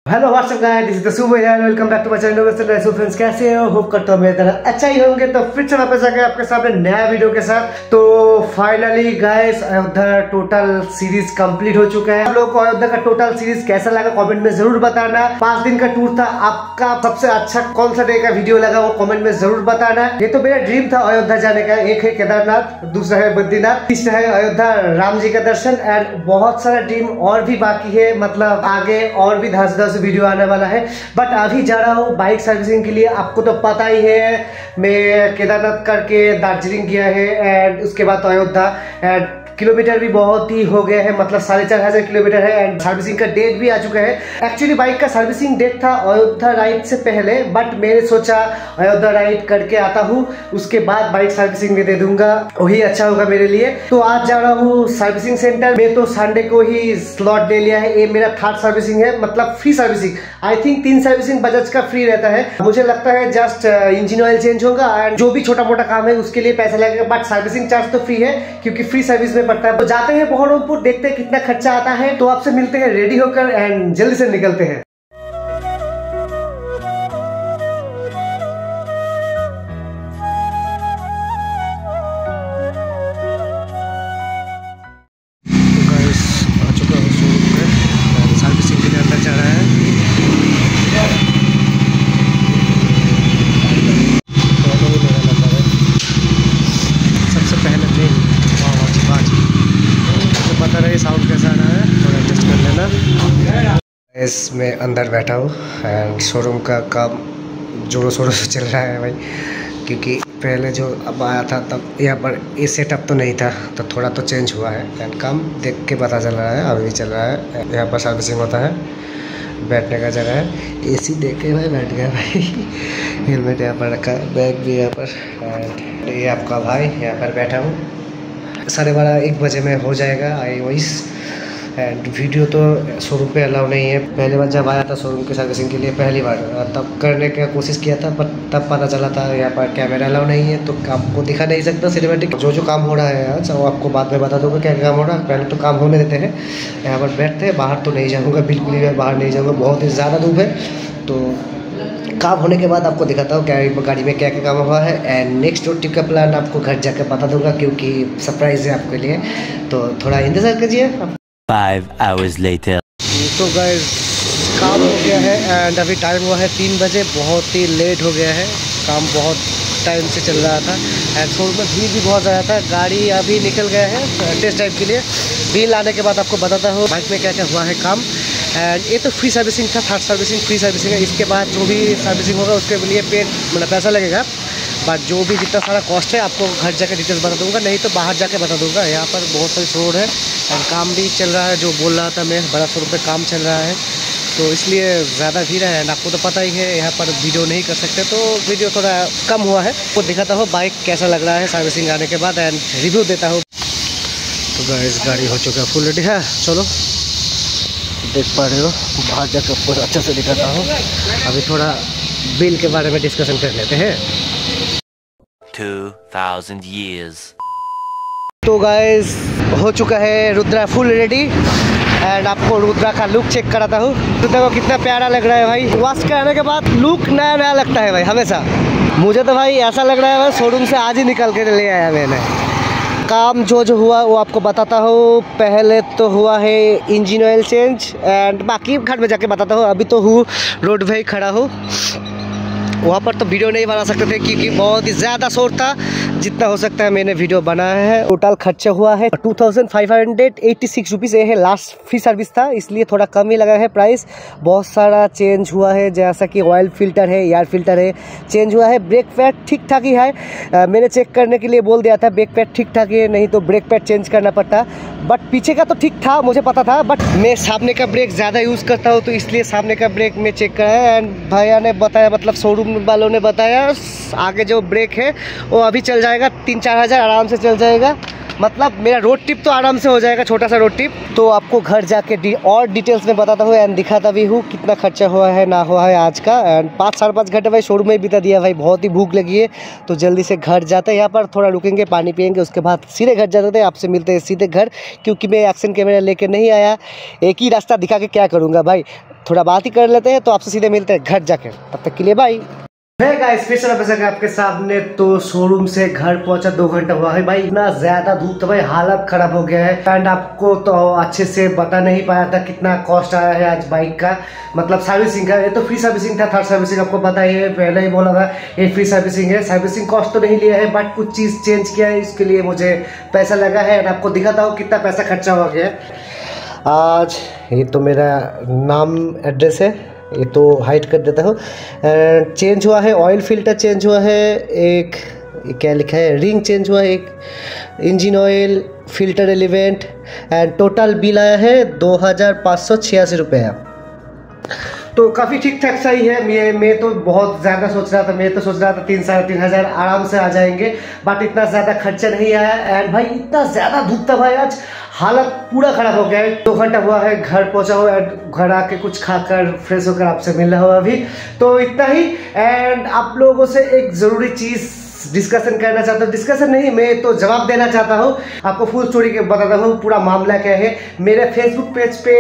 Hello what's up guys, this is the सुबह यार, welcome back to my channel. So friends, कैसे हो? Hope करता हूं मेरी तरह अच्छा ही होंगे। तो फिर से वापस आ गए आपके सामने नया वीडियो के साथ। तो finally guys, Ayodhya total series complete हो चुका है। आप लोगों को अयोध्या का टोटल सीरीज कैसा लगा कमेंट में जरूर बताना। 5 दिन का टूर था, आपका सबसे अच्छा कौन सा डे का वीडियो लगा वो कमेंट में जरूर बताना। ये तो मेरा ड्रीम था अयोध्या जाने का। एक है केदारनाथ, दूसरा है बद्रीनाथ, तीसरा है अयोध्या राम जी का दर्शन, एंड बहुत सारा ड्रीम और भी बाकी है। मतलब आगे और भी 10 वीडियो आने वाला है, बट अभी जा रहा हूँ बाइक सर्विसिंग के लिए। आपको तो पता ही है, मैं केदारनाथ करके दार्जिलिंग गया है एंड उसके बाद तो अयोध्या, एंड किलोमीटर भी बहुत ही हो गया है, मतलब 4500 किलोमीटर है एंड सर्विसिंग का डेट भी आ चुका है। एक्चुअली बाइक का सर्विसिंग डेट था अयोध्या राइड से पहले, बट मैंने सोचा अयोध्या राइड करके आता हूँ, उसके बाद बाइक सर्विसिंग में दे दूंगा, वही अच्छा होगा मेरे लिए। तो आज जा रहा हूँ सर्विसिंग सेंटर में। तो संडे को ही स्लॉट ले लिया है। ये मेरा 3rd सर्विसिंग है, मतलब free servicing. I think 3 servicing Bajaj का फ्री रहता है। मुझे लगता है जस्ट इंजन ऑयल चेंज होगा एंड जो भी छोटा मोटा काम है उसके लिए पैसा लगेगा, बट सर्विसिंग चार्ज तो फ्री है क्योंकि फ्री सर्विस में पड़ता है। तो जाते हैं बहरमपुर, देखते हैं कितना खर्चा आता है। तो आपसे मिलते हैं रेडी होकर एंड जल्दी से निकलते हैं। सर्विसिंग के लिए अंदर जा रहा है। सबसे पहले पता रहे साउंड कैसा आ रहा है, थोड़ा एडजस्ट कर लेना। इसमें अंदर बैठा हूँ एंड शोरूम का काम जोरों शोरों से चल रहा है भाई, क्योंकि पहले जो अब आया था तब यहाँ पर ये सेटअप तो नहीं था, तो थोड़ा तो चेंज हुआ है एंड काम देख के पता चल रहा है, अभी भी चल रहा है। यहाँ पर सर्विसिंग होता है, बैठने का जगह है, एसी देख के भाई बैठ गया भाई। हेलमेट यहाँ पर रखा है, बैग भी यहाँ पर, एंड ये आपका भाई यहाँ पर बैठा हूँ। 12:30-1 बजे में हो जाएगा आई वॉइस। एंड वीडियो तो शोरूम पे अलाउ नहीं है। पहले बार जब आया था शोरूम की सर्विसिंग के लिए, पहली बार तब करने की कोशिश किया था, पर तब पता चला था यहाँ पर कैमरा अलाउ नहीं है, तो आपको दिखा नहीं सकता सिनेमैटिक। जो काम हो रहा है आज वो आपको बाद में बता दूँगा क्या काम हो रहा है। पहले तो काम होने देते हैं, यहाँ पर बैठते हैं। बाहर तो नहीं जाऊँगा, बिल्कुल ही बाहर नहीं जाऊँगा, बहुत ही ज़्यादा धूप है। तो काम होने के बाद आपको दिखाता हूँ क्या गाड़ी में क्या क्या काम हुआ है, एंड नेक्स्ट रोड ट्रिप का प्लान आपको घर जाकर बता दूंगा, क्योंकि सरप्राइज है आपके लिए। तो थोड़ा इंतजार कीजिए। 5 hours later. तो गाइस, काम हो गया है एंड अभी टाइम हुआ है 3 बजे। बहुत ही लेट हो गया है, काम बहुत टाइम से चल रहा था एंड शोरूम में भीड़ भी बहुत ज़्यादा था। गाड़ी अभी निकल गया है टेस्ट ड्राइव के लिए। बिल आने के बाद आपको बताता हूँ बाइक में क्या क्या हुआ है काम। एंड ये तो फ्री सर्विसिंग था, 3rd सर्विसिंग फ्री सर्विसिंग है। इसके बाद जो भी सर्विसिंग होगा उसके लिए पेड मतलब पैसा लगेगा, बट जो भी जितना सारा कॉस्ट है आपको घर जाकर डिटेल्स बता दूंगा, नहीं तो बाहर जाके बता दूंगा। यहाँ पर बहुत सारी रोड है एंड काम भी चल रहा है, जो बोल रहा था मैं, बड़ा शोरूम पे काम चल रहा है, तो इसलिए ज़्यादा भीड़ है। एंड आपको तो पता ही है यहाँ पर वीडियो नहीं कर सकते, तो वीडियो थोड़ा कम हुआ है। वो दिखाता हूँ बाइक कैसा लग रहा है सर्विसिंग आने के बाद एंड रिव्यू देता हूँ। तो गाइस, गाड़ी हो चुका है फुल रेडी है। चलो देख पा रहे हो, बाहर जाकर पूरा अच्छे से दिखाता हूँ। अभी थोड़ा बिल के बारे में डिस्कशन कर लेते हैं। 2000 years. तो गाइस, हो चुका है रुद्रा फुल रेडी एंड आपको रुद्रा का लुक चेक कराता हूँ। रुद्रा को कितना प्यारा लग रहा है भाई। वॉश कराने के बाद लुक नया नया लगता है भाई हमेशा। मुझे तो भाई ऐसा लग रहा है भाई शोरूम से आज ही निकल के ले आया मैंने। काम जो हुआ वो आपको बताता हूँ। पहले तो हुआ है इंजन ऑयल चेंज एंड बाकी घर में जाके बताता हूँ। अभी तो हूँ रोड पे ही खड़ा हूँ, वहाँ पर तो वीडियो नहीं बना सकते थे क्योंकि बहुत ही ज़्यादा शोर था। जितना हो सकता है मैंने वीडियो बनाया है। टोटल खर्चा हुआ है 2586 रुपीज़। ये है लास्ट फ्री सर्विस था, इसलिए थोड़ा कम ही लगा है प्राइस। बहुत सारा चेंज हुआ है, जैसा कि ऑयल फिल्टर है, एयर फिल्टर है, चेंज हुआ है। ब्रेक पैड ठीक ठाक ही है। मैंने चेक करने के लिए बोल दिया था ब्रेक पैड ठीक ठाक है, नहीं तो ब्रेक पैड चेंज करना पड़ता। बट पीछे का तो ठीक था, मुझे पता था, बट मैं सामने का ब्रेक ज़्यादा यूज़ करता हूँ, तो इसलिए सामने का ब्रेक में चेक कराया। एंड भैया ने बताया, मतलब शोरूम वालों ने बताया आगे जो ब्रेक है वो अभी चल जाएगा 3-4 हज़ार आराम से चल जाएगा। मतलब मेरा रोड ट्रिप तो आराम से हो जाएगा, छोटा सा रोड ट्रिप। तो आपको घर जाके और डिटेल्स में बताता हूँ एंड दिखाता भी हूँ कितना खर्चा हुआ है ना हुआ है आज का। एंड 5-5.5 घंटे भाई शोरूम में बिता दिया भाई, बहुत ही भूख लगी है तो जल्दी से घर जाते हैं। यहाँ पर थोड़ा रुकेंगे, पानी पियेंगे, उसके बाद सीधे घर जाते हैं। आपसे मिलते हैं सीधे घर, क्योंकि मैं एक्शन कैमरा लेके नहीं आया, एक ही रास्ता दिखा के क्या करूँगा भाई, थोड़ा बात ही कर लेते हैं। तो आपसे सीधे मिलते हैं घर जाकर, तब तक के लिए बाय। गाइस फिर से आपके सामने। तो शोरूम से घर पहुंचा 2 घंटा हुआ है भाई, इतना ज्यादा धूप था भाई, हालत खराब हो गया है। एंड आपको तो अच्छे से बता नहीं पाया था कितना कॉस्ट आया है आज बाइक का, मतलब सर्विसिंग का। ये तो फ्री सर्विसिंग था, 3rd सर्विसिंग आपको पता ही है, पहले ही बोला था ये फ्री सर्विसिंग है। सर्विसिंग कॉस्ट तो नहीं लिया है बट कुछ चीज चेंज किया है, इसके लिए मुझे पैसा लगा है। एंड आपको दिखाता हूँ कितना पैसा खर्चा हो गया आज। ये तो मेरा नाम एड्रेस है, ये तो हाइड कर देता हूँ। चेंज हुआ है, ऑयल फिल्टर चेंज हुआ है, एक क्या लिखा है, रिंग चेंज हुआ है, एक engine oil, filter element. And total bill आया है 2586 रुपये। तो काफ़ी ठीक ठाक सही है। मैं तो बहुत ज़्यादा सोच रहा था, मैं तो सोच रहा था 3-3.5 हज़ार आराम से आ जाएंगे, बट इतना ज़्यादा खर्चा नहीं आया। एंड भाई इतना ज़्यादा धूप था भाई, आज हालत पूरा खराब हो गया है। 2 घंटा हुआ है घर पहुंचा हुआ है, घर आके कुछ खाकर फ्रेश होकर आपसे मिल रहा हूँ अभी। तो इतना ही। एंड आप लोगों से एक ज़रूरी चीज़ डिस्कशन करना चाहता हूँ, डिस्कशन नहीं, मैं तो जवाब देना चाहता हूँ। आपको फुल स्टोरी के बताता हूँ पूरा मामला क्या है। मेरे फेसबुक पेज पे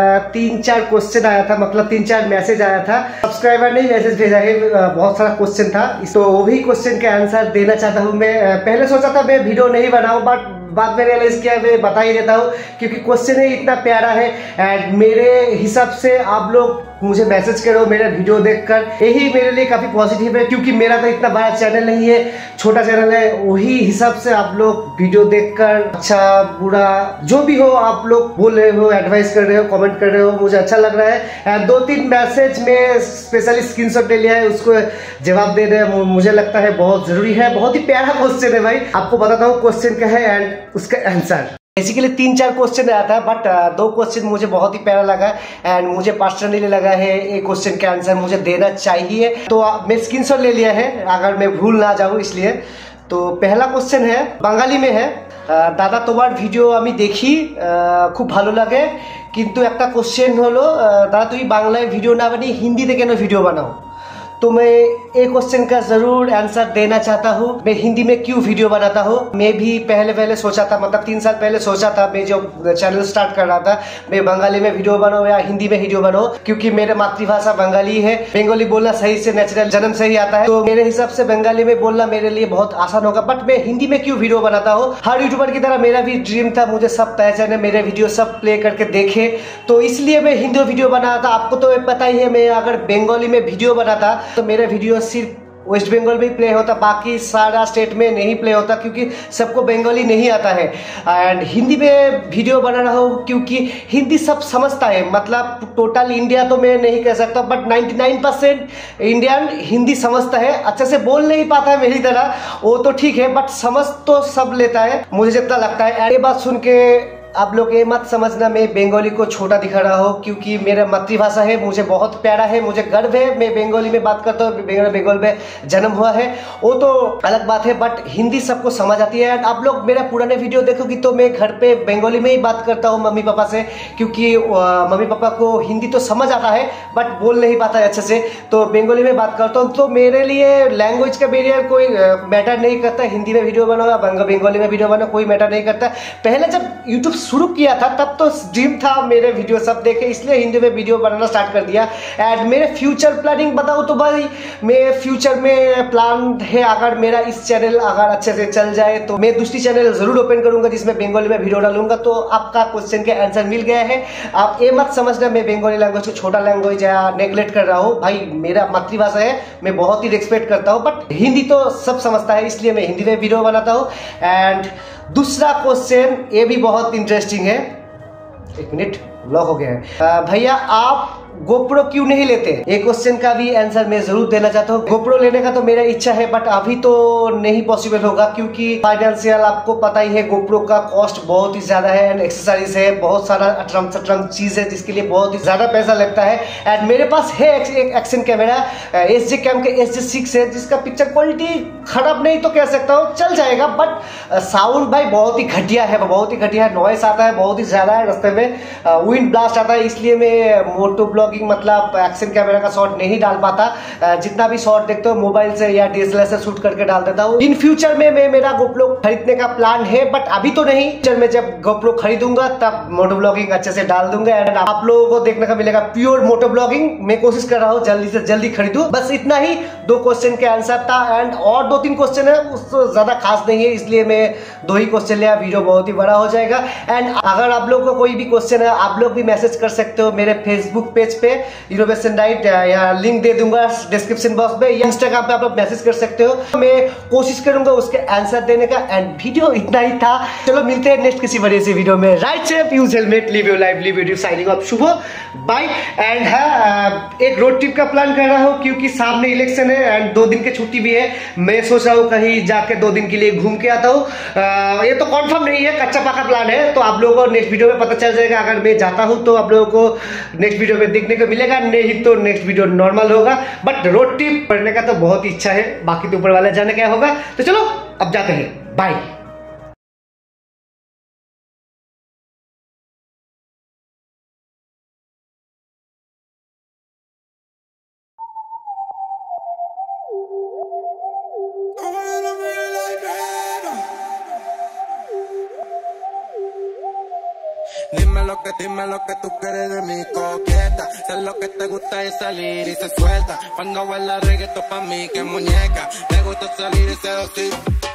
3-4 क्वेश्चन आया था, मतलब 3-4 मैसेज आया था। सब्सक्राइबर ने मैसेज भेजा है, बहुत सारा क्वेश्चन था, तो वही क्वेश्चन के आंसर देना चाहता हूँ मैं। पहले सोचा था मैं वीडियो नहीं बनाऊँ, बट बाद में रियलाइज किया मैं बता ही देता हूँ, क्योंकि क्वेश्चन ही इतना प्यारा है। एंड मेरे हिसाब से आप लोग मुझे मैसेज करो मेरा वीडियो देखकर, यही मेरे लिए काफ़ी पॉजिटिव है, क्योंकि मेरा तो इतना बड़ा चैनल नहीं है, छोटा चैनल है। वही हिसाब से आप लोग वीडियो देखकर अच्छा बुरा जो भी हो आप लोग बोल रहे हो, एडवाइस कर रहे हो, कमेंट कर रहे हो, मुझे अच्छा लग रहा है। 2-3 मैसेज में स्पेशली स्क्रीनशॉट ले लिया है, उसको जवाब दे रहे हैं, मुझे लगता है बहुत जरूरी है। बहुत ही प्यारा क्वेश्चन है भाई, आपको बताता हूँ क्वेश्चन क्या है एंड उसका आंसर। बेसिकली 3-4 क्वेश्चन आया था, बट 2 क्वेश्चन मुझे बहुत ही प्यारा लगा एंड मुझे पर्सनली लगा है एक क्वेश्चन के आंसर मुझे देना चाहिए। तो मैं स्क्रीनशॉट ले लिया है, अगर मैं भूल ना जाऊँ इसलिए। तो पहला क्वेश्चन है, बंगाली में है। दादा तुम्हार वीडियो आमी देखी, खूब भालो लागे, किन्तु एक क्वेश्चन हलो दादा तुम बांगलाय वीडियो ना बनिए हिंदीते केन वीडियो बनाओ। तो मैं एक क्वेश्चन का जरूर आंसर देना चाहता हूँ, मैं हिंदी में क्यों वीडियो बनाता हूँ। मैं भी पहले सोचा था, मतलब 3 साल पहले सोचा था, मैं जो चैनल स्टार्ट कर रहा था, मैं बंगाली में वीडियो बनाऊँ या हिंदी में वीडियो बनाऊँ, क्योंकि मेरा मातृभाषा बंगाली है। बंगाली बोलना सही से नेचुरल जन्म से ही आता है, तो मेरे हिसाब से बंगाली में बोलना मेरे लिए बहुत आसान होगा। बट मैं हिंदी में क्यों वीडियो बनाता हूँ, हर यूट्यूबर की तरह मेरा भी ड्रीम था मुझे सब पहचाने, मेरे वीडियो सब प्ले करके देखे, तो इसलिए मैं हिंदी वीडियो बनाता। आपको तो पता ही है, मैं अगर बंगाली में वीडियो बनाता तो मेरा वीडियो सिर्फ वेस्ट बंगाल में ही प्ले होता, बाकी सारा स्टेट में नहीं प्ले होता, क्योंकि सबको बंगाली नहीं आता है। एंड हिंदी में वीडियो बना रहा हूँ क्योंकि हिंदी सब समझता है, मतलब टोटल इंडिया तो मैं नहीं कह सकता, बट 99% इंडियन हिंदी समझता है। अच्छे से बोल नहीं पाता है मेरी तरह, वो तो ठीक है, बट समझ तो सब लेता है मुझे जितना लगता है। ये बात सुन के आप लोग ये मत समझना मैं बंगाली को छोटा दिखा रहा हूँ, क्योंकि मेरा मातृभाषा है, मुझे बहुत प्यारा है, मुझे गर्व है, मैं बंगाली में बात करता हूँ, बंगाल में जन्म हुआ है, वो तो अलग बात है, बट हिंदी सबको समझ आती है। एंड आप लोग मेरा पुराने वीडियो देखोगी तो मैं घर पे बंगाली में ही बात करता हूँ मम्मी पापा से, क्योंकि मम्मी पापा को हिंदी तो समझ आता है बट बोल नहीं पाता है अच्छे से, तो बंगाली में बात करता हूँ। तो मेरे लिए लैंग्वेज का बैरियर कोई मैटर नहीं करता, हिंदी में वीडियो बनाओ या बंगाली में वीडियो बनाओ कोई मैटर नहीं करता। पहले जब यूट्यूब शुरू किया था तब तो ड्रीम था मेरे वीडियो सब देखे, इसलिए हिंदी में वीडियो बनाना स्टार्ट कर दिया। एंड मेरे फ्यूचर प्लानिंग बताऊँ तो भाई मैं फ्यूचर में प्लान है, अगर मेरा इस चैनल अगर अच्छे से चल जाए तो मैं दूसरी चैनल जरूर ओपन करूंगा जिसमें बंगाली में वीडियो डालूंगा। तो आपका क्वेश्चन के आंसर मिल गया है। आप ये मत समझना मैं बंगाली लैंग्वेज को छोटा लैंग्वेज या नेग्लेक्ट कर रहा हूँ, भाई मेरा मातृभाषा है, मैं बहुत ही रिस्पेक्ट करता हूँ, बट हिंदी तो सब समझता है इसलिए मैं हिंदी में वीडियो बनाता हूँ। एंड दूसरा क्वेश्चन ये भी बहुत इंटरेस्टिंग है, एक मिनट ब्लॉक हो गया है। भैया आप गोप्रो क्यों नहीं लेते? एक क्वेश्चन का भी आंसर मैं जरूर देना चाहता हूँ। गोप्रो लेने का तो मेरा इच्छा है, बट अभी तो नहीं पॉसिबल होगा, क्योंकि फाइनेंशियल आपको पता ही है, गोप्रो का कॉस्ट बहुत ही ज्यादा है एंड एक्सेसरीज है, बहुत सारा अटरम सटरम चीज है जिसके लिए बहुत ही ज्यादा पैसा लगता है। एंड मेरे पास है एक एक्शन कैमरा SJ कैम के SJ6 है, जिसका पिक्चर क्वालिटी खराब नहीं तो कह सकता हूँ, चल जाएगा, बट साउंड भाई बहुत ही घटिया है, बहुत ही घटिया है, नॉइस आता है बहुत ही ज्यादा है, रास्ते में विंड ब्लास्ट आता है, इसलिए मैं मोटो ब्लॉगिंग मतलब एक्शन कैमरा का शॉट नहीं डाल पाता। जितना भी शॉट देखते हो मोबाइल से या DSLR से शूट करके डाल देता हूँ। इन फ्यूचर में मैं मेरा गोप्रो खरीदने का प्लान है, बट अभी तो नहीं। फ्यूचर में जब गोप्रो खरीदूंगा तब मोटो ब्लॉगिंग अच्छे से डाल दूंगा एंड आप लोगों को देखने का मिलेगा प्योर मोटो ब्लॉगिंग। मैं कोशिश कर रहा हूँ जल्दी से जल्दी खरीदूं। बस इतना ही 2 क्वेश्चन के आंसर था एंड और 2-3 क्वेश्चन है, उससे ज्यादा खास नहीं है, इसलिए मैं 2 ही क्वेश्चन लिया, वीडियो बहुत ही बड़ा हो जाएगा। एंड अगर आप लोग को कोई भी क्वेश्चन है आप लोग भी मैसेज कर सकते हो मेरे फेसबुक पेज पे इनोवेशन नाइट, या लिंक दे दूंगा डिस्क्रिप्शन बॉक्स में, या इंस्टाग्राम पे आप लोग मैसेज कर सकते हो। मैं कोशिश करूंगा उसके आंसर देने का। एंड वीडियो इतना ही था, चलो मिलते हैं नेक्स्ट किसी बड़े से वीडियो में। Ride safe, use helmet, live your life, live video, signing off, Shubh bye. And एक रोड ट्रिप का प्लान कर रहा हूँ, क्योंकि सामने इलेक्शन है एंड 2 दिन की छुट्टी भी है। मैं सोच रहा हूँ कहीं जाके 2 दिन के लिए घूम के आता हूँ। ये तो कंफर्म नहीं है, कच्चा पक्का प्लान है, तो आप लोगों को नेक्स्ट वीडियो में पता चल जाएगा। अगर मैं जाता हूँ तो आप लोगों को नेक्स्ट वीडियो में देखने को मिलेगा, नहीं तो नेक्स्ट वीडियो नॉर्मल होगा। बट रोड ट्रिप करने का तो बहुत इच्छा है, बाकी तो ऊपर वाला जाने क्या होगा। तो चलो अब जाते हैं, bye. Dime lo que tú quieres de mi coqueta. Sé lo que te gusta es salir y se suelta. Cuando baila reggaetón pa' mí que muñeca. Me gusta salir y seducir.